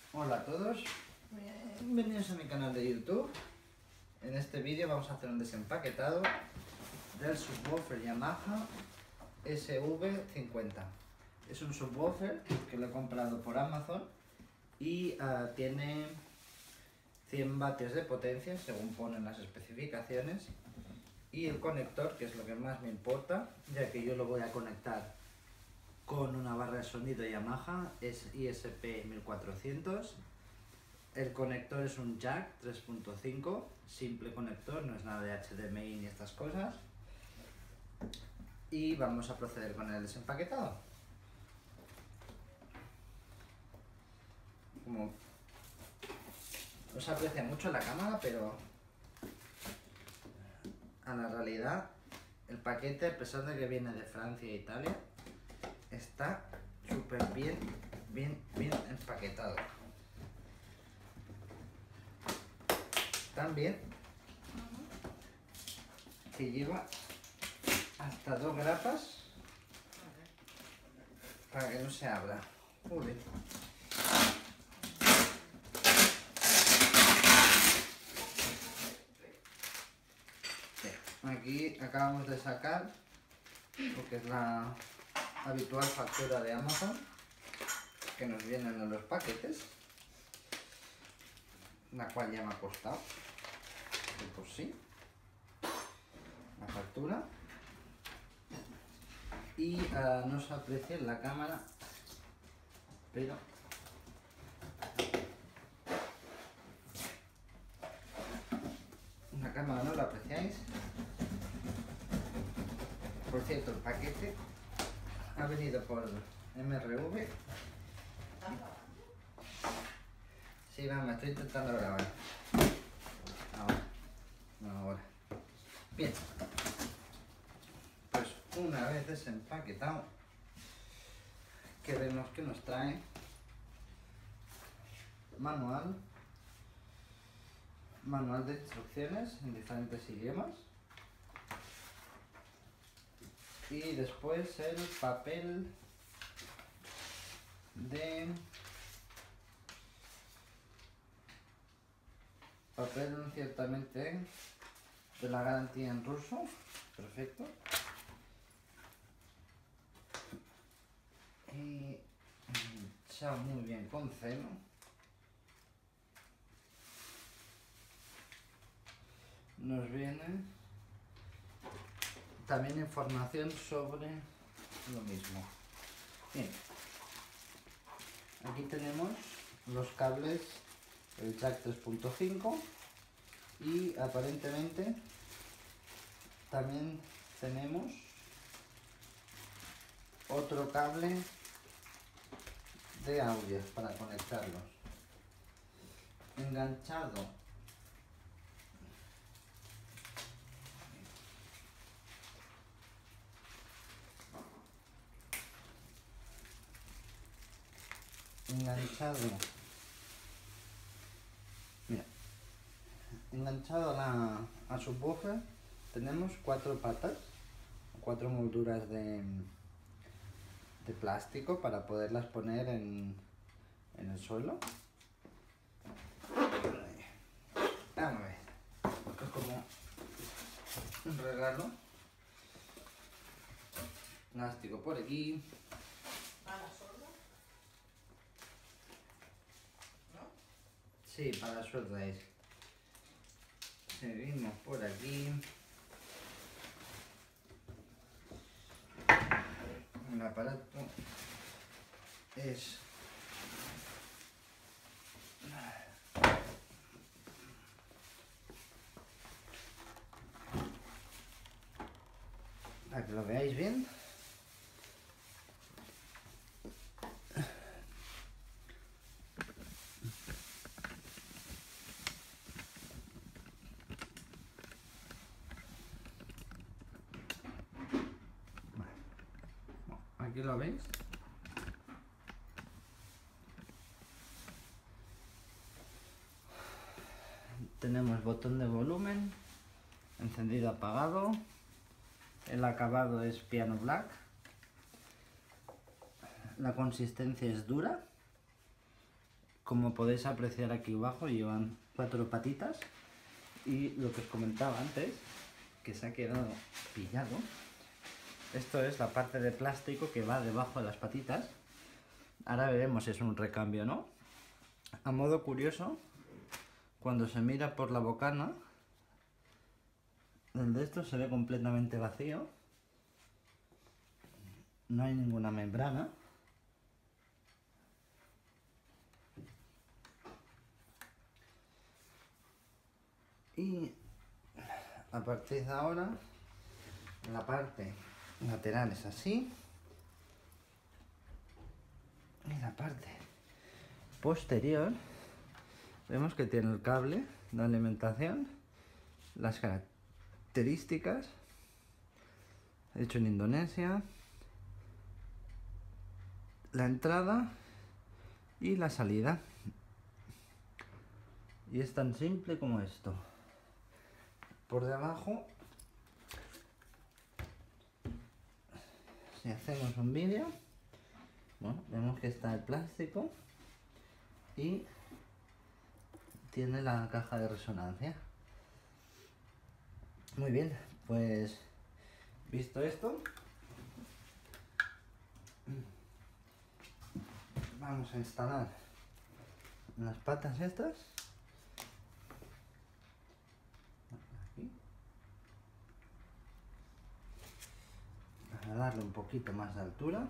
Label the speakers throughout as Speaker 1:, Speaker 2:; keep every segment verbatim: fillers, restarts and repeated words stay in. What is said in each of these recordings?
Speaker 1: Hola a todos, bienvenidos a mi canal de YouTube. En este vídeo vamos a hacer un desempaquetado del subwoofer Yamaha S V cincuenta. Es un subwoofer que lo he comprado por Amazon y uh, tiene cien vatios de potencia según ponen las especificaciones, y el conector, que es lo que más me importa, ya que yo lo voy a conectar con una barra de sonido Yamaha, es I S P mil cuatrocientos. El conector es un jack tres punto cinco, simple conector, no es nada de H D M I ni estas cosas. Y vamos a proceder con el desempaquetado. Como no se aprecia mucho la cámara, pero a la realidad el paquete, a pesar de que viene de Francia e Italia, está súper bien, bien, bien empaquetado. También que lleva hasta dos grapas para que no se abra. Uy. Aquí acabamos de sacar lo que es la habitual factura de Amazon que nos vienen en los paquetes, la cual ya me ha costado de por sí la factura, y uh, no se aprecia en la cámara, pero en la cámara no lo apreciáis. Por cierto, el paquete ha venido por M R V. Sí, va, me estoy intentando grabar. Ahora, no ahora. Bien. Pues una vez desempaquetado, que vemos que nos trae manual, manual de instrucciones en diferentes idiomas, y después el papel de papel ciertamente de la garantía en ruso, perfecto, y hinchado muy bien con celo. Nos viene también información sobre lo mismo. Bien, aquí tenemos los cables, el jack tres punto cinco, y aparentemente también tenemos otro cable de audio para conectarlos. Enganchado enganchado mira enganchado a la a subwoofer tenemos cuatro patas, cuatro molduras de, de plástico para poderlas poner en, en el suelo. Vamos a ver, porque es como un regalo. Plástico por aquí. Sí, para suelta es. Seguimos por aquí. El aparato es para que lo veáis bien. Aquí lo veis. Tenemos botón de volumen, encendido, apagado. El acabado es piano black. La consistencia es dura, como podéis apreciar aquí abajo, llevan cuatro patitas. Y lo que os comentaba antes, que se ha quedado pillado, esto es la parte de plástico que va debajo de las patitas. Ahora veremos si es un recambio o no. A modo curioso, cuando se mira por la bocana, el de esto se ve completamente vacío. No hay ninguna membrana. Y a partir de ahora, la parte lateral es así. Y la parte posterior, vemos que tiene el cable de alimentación, las características, hecho en Indonesia, la entrada y la salida. Y es tan simple como esto. Por debajo, si hacemos un vídeo, bueno, vemos que está el plástico y tiene la caja de resonancia. Muy bien, pues visto esto, vamos a instalar las patas estas. Aquí. Para darle un poquito más de altura.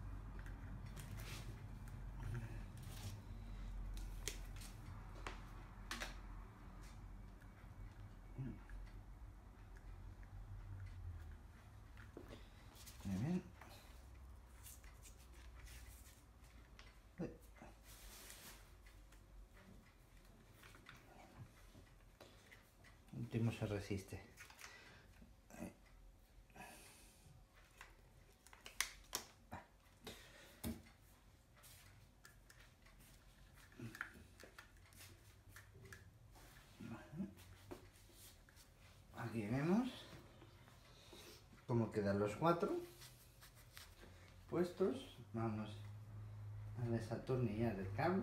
Speaker 1: Muy bien. El último se resiste. Aquí vemos cómo quedan los cuatro puestos. Vamos a desatornillar el cable.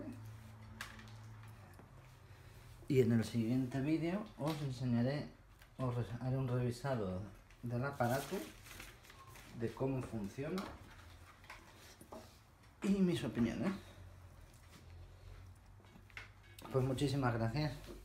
Speaker 1: Y en el siguiente vídeo os enseñaré, os haré un revisado del aparato, de cómo funciona y mis opiniones. Pues muchísimas gracias.